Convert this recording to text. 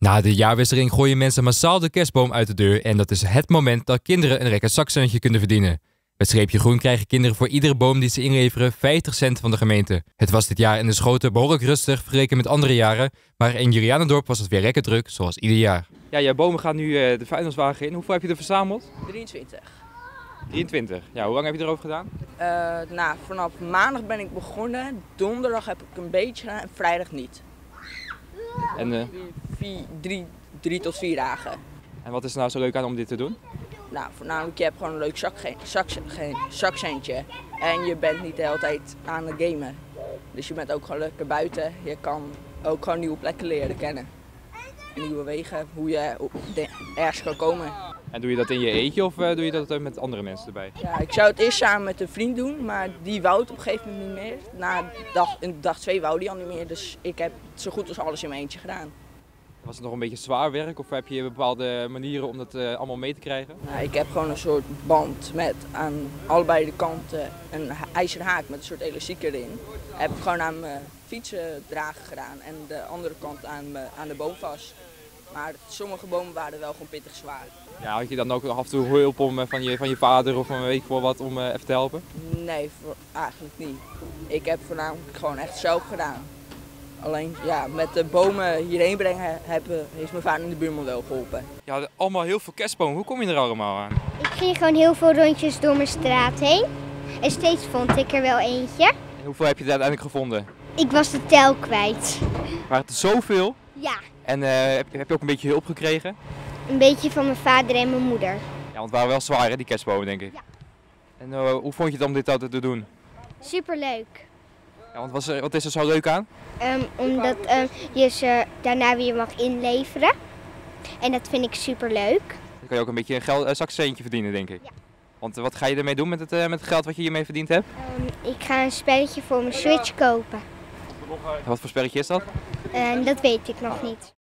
Na de jaarwisseling gooien mensen massaal de kerstboom uit de deur en dat is het moment dat kinderen een lekker zakcentje kunnen verdienen. Met Streepje Groen krijgen kinderen voor iedere boom die ze inleveren 50 cent van de gemeente. Het was dit jaar in de Schoten behoorlijk rustig vergeleken met andere jaren, maar in Julianendorp was het weer lekker druk, zoals ieder jaar. Ja, jouw bomen gaan nu de vuilniswagen in. Hoeveel heb je er verzameld? 23. 23. Ja, hoe lang heb je erover gedaan? Vanaf maandag ben ik begonnen, donderdag heb ik een beetje gedaan en vrijdag niet. En, Drie tot 4 dagen. en wat is er nou zo leuk aan om dit te doen? Nou, voornamelijk je hebt gewoon een leuk zakcentje en je bent niet de hele tijd aan het gamen. Dus je bent ook gewoon lekker buiten, je kan ook gewoon nieuwe plekken leren kennen. Nieuwe wegen, hoe je ergens kan komen. En doe je dat in je eentje of doe je dat met andere mensen erbij? Ja, ik zou het eerst samen met een vriend doen, maar die wou het op een gegeven moment niet meer. In dag 2 wou die al niet meer, dus ik heb zo goed als alles in mijn eentje gedaan. Was het nog een beetje zwaar werk of heb je bepaalde manieren om dat allemaal mee te krijgen? Nou, ik heb gewoon een soort band met aan allebei de kanten een ijzeren haak met een soort elastiek erin. Heb ik gewoon aan mijn fietsendrager gedaan en de andere kant aan de boom vast. Maar sommige bomen waren wel gewoon pittig zwaar. Ja, had je dan ook af en toe hulp van je vader of van weet ik veel wat om even te helpen? Nee, eigenlijk niet. Ik heb voornamelijk gewoon echt zelf gedaan. Alleen ja, met de bomen hierheen brengen heeft mijn vader en de buurman wel geholpen. Je had allemaal heel veel kerstbomen. Hoe kom je er allemaal aan? Ik ging gewoon heel veel rondjes door mijn straat heen. En steeds vond ik er wel eentje. En hoeveel heb je er uiteindelijk gevonden? Ik was de tel kwijt. Waren het er zoveel? Ja, En heb je ook een beetje hulp gekregen? een beetje van mijn vader en mijn moeder. Ja, want het waren wel zwaar hè, die kerstbomen denk ik. Ja. En hoe vond je het om dit altijd te doen? Superleuk. Ja, want wat is er zo leuk aan? Omdat je ze daarna weer mag inleveren. En dat vind ik superleuk. Dan kan je ook een beetje een zakcentje verdienen denk ik. Ja. Want wat ga je ermee doen met het geld wat je hiermee verdiend hebt? Ik ga een spelletje voor mijn Switch kopen. En wat voor spelletje is dat? En dat weet ik nog niet.